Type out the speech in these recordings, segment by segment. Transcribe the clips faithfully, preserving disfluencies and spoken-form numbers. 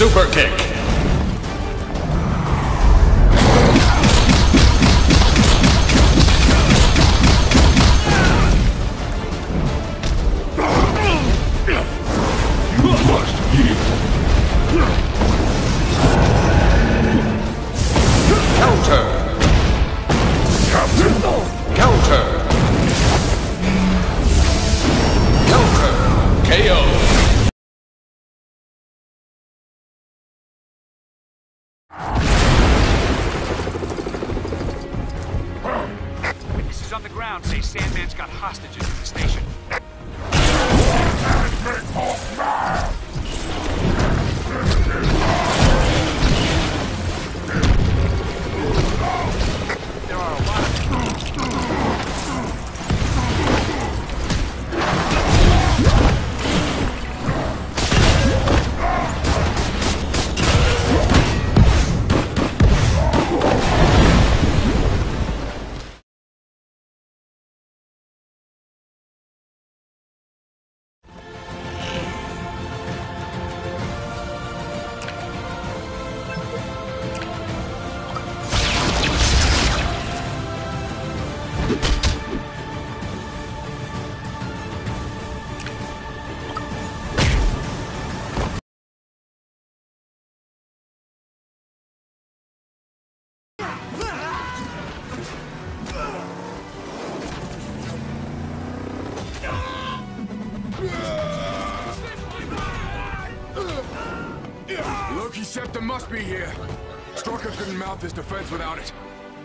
Super kick. Counter. Counter. Counter. Counter. K O. Witnesses on the ground say Sandman's got hostages at the station. There are a lot of Loki Septum must be here. Strucker couldn't mount this defense without it.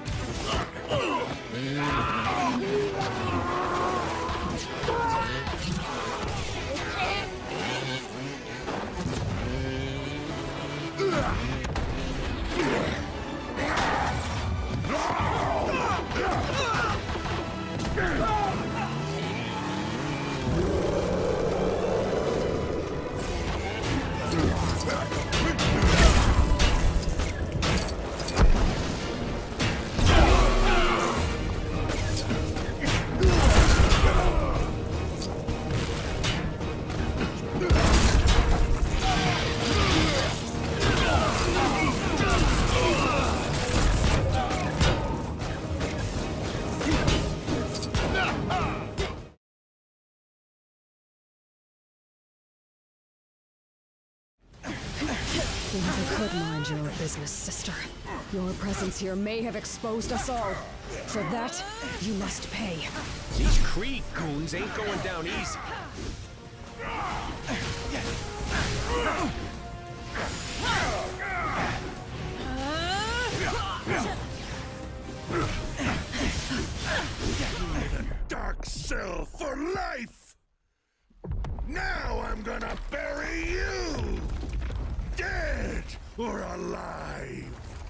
You never could mind your business, sister. Your presence here may have exposed us all. For that, you must pay. These Krieg goons ain't going down easy. Dark cell for life! Now I'm gonna bury you! Dead or alive!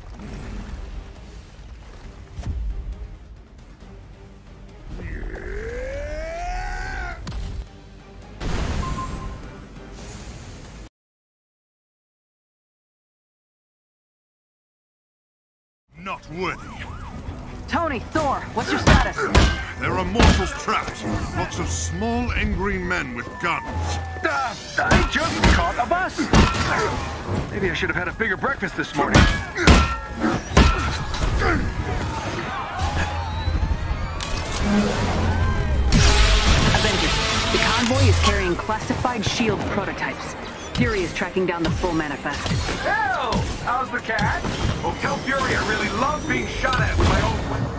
Not worthy. Tony, Thor, what's your status? There are mortals trapped. Lots of small, angry men with guns. Uh, I just caught a bus. Maybe I should have had a bigger breakfast this morning. Avengers, the convoy is carrying classified SHIELD prototypes. Fury is tracking down the full manifest. Hello! How's the cat? Well, tell Fury I really love being shot at with my own weapon.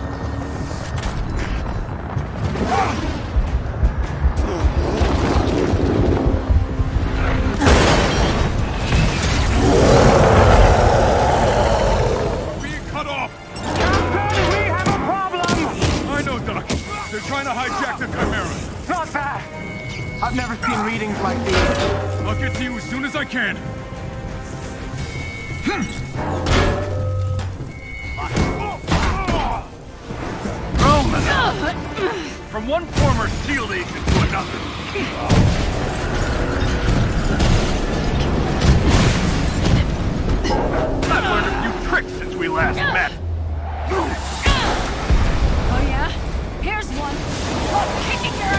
Being cut off! Captain, we have a problem! I know, Doc. They're trying to hijack the Chimera. Not bad! I've never seen readings like these. I'll get to you as soon as I can. Roman! From one former SHIELD agent to another. I've learned a few tricks since we last met. Oh yeah? Here's one. I'm kicking your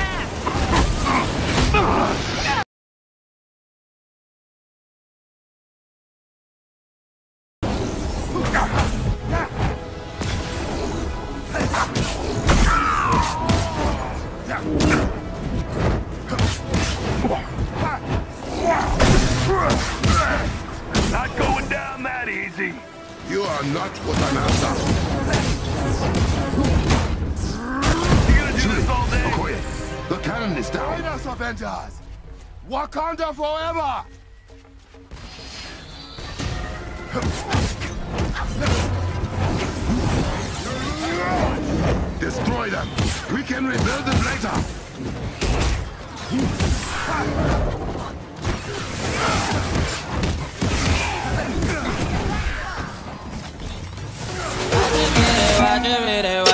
ass! You are not what I'm after. You gonna do this all day? Okoye, the cannon is down. Join us, Avengers! Wakanda forever! Destroy them. We can rebuild them later. Watch it, watch it,